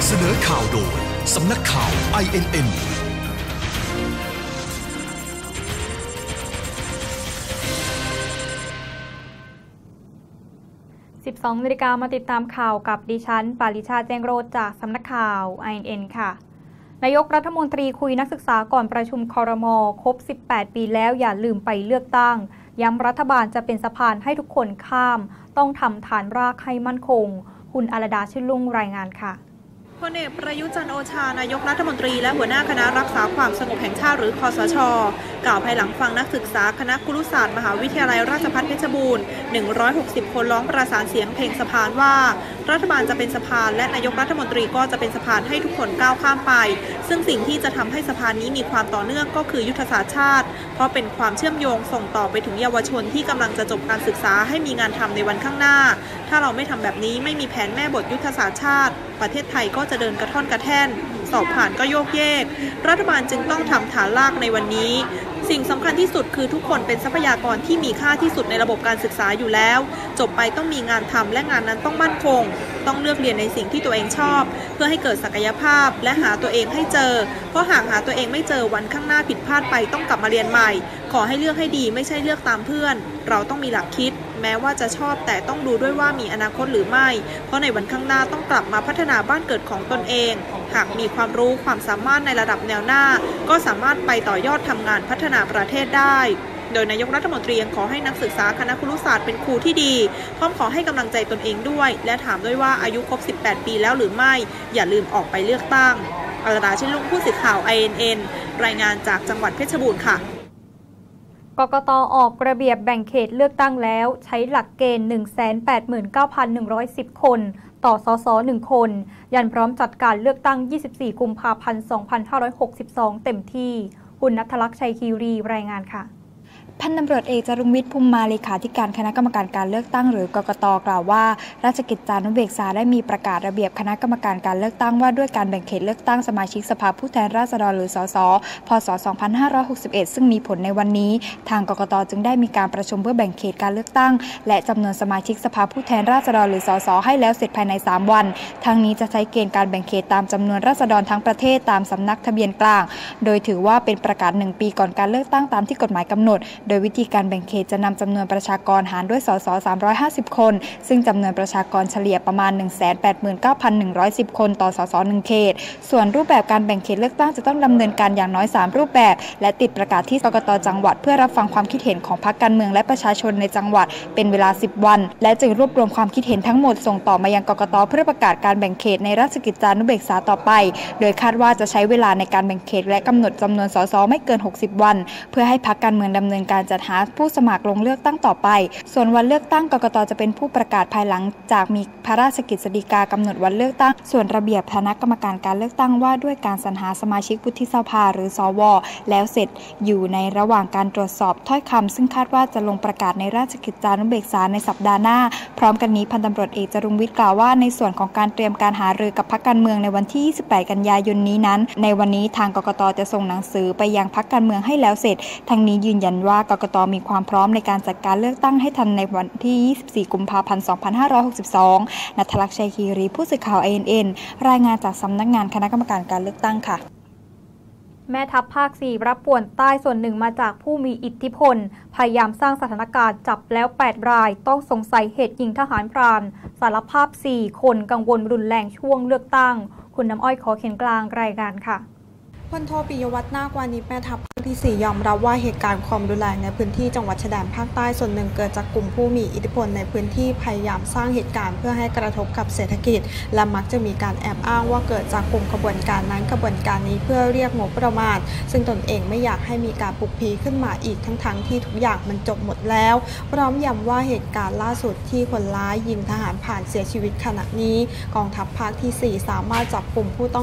เสนอข่าวโดยสำนักข่าว INN 12 นาฬิกามาติดตามข่าวกับดิฉันปาริชาแจ้งโรจน์จากสำนักข่าว INN ค่ะนายกรัฐมนตรีคุยนักศึกษาก่อนประชุมครม.ครบ 18 ปีแล้วอย่าลืมไปเลือกตั้งย้ำรัฐบาลจะเป็นสะพานให้ทุกคนข้ามต้องทำฐานรากให้มั่นคงคุณอรดาชื่นลุ่งรายงานค่ะพลเอกประยุทธ์จันทร์โอชานายกรัฐมนตรีและหัวหน้าคณะรักษาความสงบแห่งชาติหรือคสช.กล่าวภายหลังฟังนักศึกษาคณะครุศาสตร์มหาวิทยาลัยราชภัฏเพชรบูรณ์160 คนร้องประสานเสียงเพลงสะพานว่ารัฐบาลจะเป็นสะพานและนายกรัฐมนตรีก็จะเป็นสะพานให้ทุกคนก้าวข้ามไปซึ่งสิ่งที่จะทำให้สะพานนี้มีความต่อเนื่องก็คือยุทธศาสตร์ชาติเพราะเป็นความเชื่อมโยงส่งต่อไปถึงเยาวชนที่กำลังจะจบการศึกษาให้มีงานทำในวันข้างหน้าถ้าเราไม่ทำแบบนี้ไม่มีแผนแม่บทยุทธศาสตร์ชาติประเทศไทยก็จะเดินกระท่อนกระแท่นสอบผ่านก็โยกเยกรัฐบาลจึงต้องทำฐานรากในวันนี้สิ่งสำคัญที่สุดคือทุกคนเป็นทรัพยากรที่มีค่าที่สุดในระบบการศึกษาอยู่แล้วจบไปต้องมีงานทำและงานนั้นต้องมั่นคงต้องเลือกเรียนในสิ่งที่ตัวเองชอบเพื่อให้เกิดศักยภาพและหาตัวเองให้เจอเพราะหากหาตัวเองไม่เจอวันข้างหน้าผิดพลาดไปต้องกลับมาเรียนใหม่ขอให้เลือกให้ดีไม่ใช่เลือกตามเพื่อนเราต้องมีหลักคิดแม้ว่าจะชอบแต่ต้องดูด้วยว่ามีอนาคตหรือไม่เพราะในวันข้างหน้าต้องกลับมาพัฒนาบ้านเกิดของตนเองหากมีความรู้ความสามารถในระดับแนวหน้าก็สามารถไปต่อยอดทำงานพัฒนาประเทศได้โดยนายกรัฐมนตรียังขอให้นักศึกษาคณะครุศาสตร์เป็นครูที่ดีพร้อมขอให้กำลังใจตนเองด้วยและถามด้วยว่าอายุครบ 18 ปีแล้วหรือไม่อย่าลืมออกไปเลือกตั้งอรดาชินลุงผู้สื่อข่าว INN รายงานจากจังหวัดเพชรบูรณ์ค่ะกกต.ออกระเบียบแบ่งเขตเลือกตั้งแล้วใช้หลักเกณฑ์ 189,110 คนต่อสส1คนยันพร้อมจัดการเลือกตั้ง24 กุมภาพันธ์ 2562 เต็มที่คุณณัฐลักษณ์ชัยคีรีรายงานค่ะพันตำรวจเอกจรุงวิทย์ภูมิมาเลขาธิการคณะกรรมการการเลือกตั้งหรือกกต.กล่าวว่าราชกิจจานุเบกษาได้มีประกาศระเบียบคณะกรรมการการเลือกตั้งว่าด้วยการแบ่งเขตเลือกตั้งสมาชิกสภาผู้แทนราษฎรหรือสสพ.ศ. 2561ซึ่งมีผลในวันนี้ทางกกต.จึงได้มีการประชุมเพื่อแบ่งเขตการเลือกตั้งและจำนวนสมาชิกสภาผู้แทนราษฎรหรือสสให้แล้วเสร็จภายใน3วันทั้งนี้จะใช้เกณฑ์การแบ่งเขตตามจำนวนราษฎรทั้งประเทศตามสำนักทะเบียนกลางโดยถือว่าเป็นประกาศ1 ปีก่อนการเลือกตั้งตามที่กฎหมายกำหนดโดยวิธีการแบ่งเขตจะนำจำนวนประชากรหารด้วยสส350 คนซึ่งจำนวนประชากรเฉลี่ยประมาณ 189,110 คนต่อสส1เขตส่วนรูปแบบการแบ่งเขตเลือกตั้งจะต้องดำเนินการอย่างน้อย3รูปแบบและติดประกาศที่กกต.จังหวัดเพื่อรับฟังความคิดเห็นของพรรคการเมืองและประชาชนในจังหวัดเป็นเวลา10 วันและจึงรวบรวมความคิดเห็นทั้งหมดส่งต่อมายังกกต.เพื่อประกาศการแบ่งเขตในราชกิจจานุเบกษาต่อไปโดยคาดว่าจะใช้เวลาในการแบ่งเขตและกำหนดจำนวนสสไม่เกิน60 วันเพื่อให้พรรคการเมืองดำเนินการจัดหาผู้สมัครลงเลือกตั้งต่อไปส่วนวันเลือกตั้งกกต.จะเป็นผู้ประกาศภายหลังจากมีพระราชกฤษฎีกากำหนดวันเลือกตั้งส่วนระเบียบคณะกรรมการการเลือกตั้งว่าด้วยการสรรหาสมาชิกวุฒิสภาหรือสวแล้วเสร็จอยู่ในระหว่างการตรวจสอบถ้อยคำซึ่งคาดว่าจะลงประกาศในราชกิจจานุเบกษาในสัปดาห์หน้าพร้อมกันนี้พันตำรวจเอกจรุงวิทย์กล่าวว่าในส่วนของการเตรียมการหารือกับพรรคการเมืองในวันที่28 กันยายนนี้นั้นในวันนี้ทางกกต.จะส่งหนังสือไปยังพรรคการเมืองให้แล้วเสร็จทั้งนี้ยืนยันว่ากกต.มีความพร้อมในการจัดการเลือกตั้งให้ทันในวันที่24 กุมภาพันธ์ 2562 ณ ฐลักษณ์ชัยคีรีผู้สื่อข่าว INN รายงานจากสำนักงานคณะกรรมการการเลือกตั้งค่ะแม่ทัพภาค 4 รับป่วนใต้ส่วนหนึ่งมาจากผู้มีอิทธิพลพยายามสร้างสถานการณ์จับแล้ว8 รายต้องสงสัยเหตุยิงทหารพรานสารภาพ4 คนกังวลรุนแรงช่วงเลือกตั้งคุณน้ำอ้อยขอเขียนกลางรายงานค่ะพลโทปิยวัฒน์นาควานิชแม่ทัพภาคที่ 4 ยอมรับว่าเหตุการณ์ความรุนแรงในพื้นที่จังหวัดชายแดนภาคใต้ส่วนหนึ่งเกิดจากกลุ่มผู้มีอิทธิพลในพื้นที่พยายามสร้างเหตุการณ์เพื่อให้กระทบกับเศรษฐกิจและมักจะมีการแอบอ้างว่าเกิดจากกลุ่มขบวนการนั้นขบวนการนี้เพื่อเรียกงบประมาณซึ่งตนเองไม่อยากให้มีการปลุกผีขึ้นมาอีกทั้งที่ทุกอย่างมันจบหมดแล้วพร้อมย้ำว่าเหตุการณ์ล่าสุดที่คนร้ายยิงทหารผ่านเสียชีวิตขณะนี้กองทัพภาคที่ 4 สามารถจับกลุ่มผู้ต้อง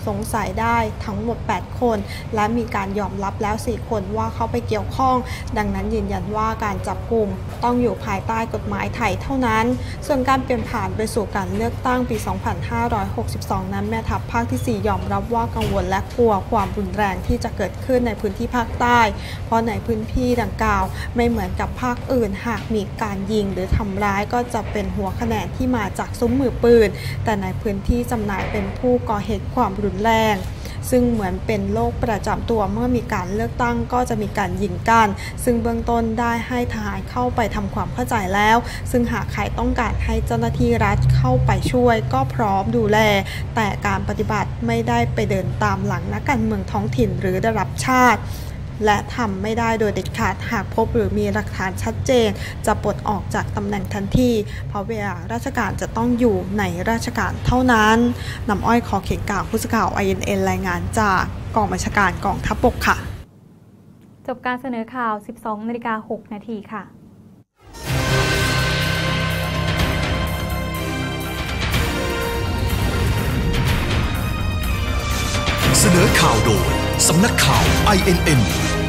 สงสัยได้ทั้งหมด8คนและมีการยอมรับแล้ว4คนว่าเข้าไปเกี่ยวข้องดังนั้นยืนยันว่าการจับกุมต้องอยู่ภายใต้กฎหมายไทยเท่านั้นส่วนการเปลี่ยนผ่านไปสู่การเลือกตั้งปี 2562 นั้นแม่ทัพภาคที่4ยอมรับว่ากังวลและกลัวความรุนแรงที่จะเกิดขึ้นในพื้นที่ภาคใต้เพราะในพื้นที่ดังกล่าวไม่เหมือนกับภาคอื่นหากมีการยิงหรือทำร้ายก็จะเป็นหัวคะแนนที่มาจากซุ้มมือปืนแต่ในพื้นที่จำหน่ายเป็นผู้ก่อเหตุความรุนแรงซึ่งเหมือนเป็นโรคประจำตัวเมื่อมีการเลือกตั้งก็จะมีการยิงกันซึ่งเบื้องต้นได้ให้ทหารเข้าไปทำความเข้าใจแล้วซึ่งหากใครต้องการให้เจ้าหน้าที่รัฐเข้าไปช่วยก็พร้อมดูแลแต่การปฏิบัติไม่ได้ไปเดินตามหลังนักการเมืองท้องถิ่นหรือระดับชาติและทำไม่ได้โดยเด็ดขาดหากพบหรือมีหลักฐานชัดเจนจะปลดออกจากตำแหน่งทันทีเพราะเวลาราชการจะต้องอยู่ในราชการเท่านั้นนำอ้อยขอเขียนกล่าวผู้สื่อข่าว INN รายงานจากกองบัญชาการกองทัพบกค่ะจบการเสนอข่าว 12:06 นาทีค่ะเสนอข่าวโดยสำนักข่าว INN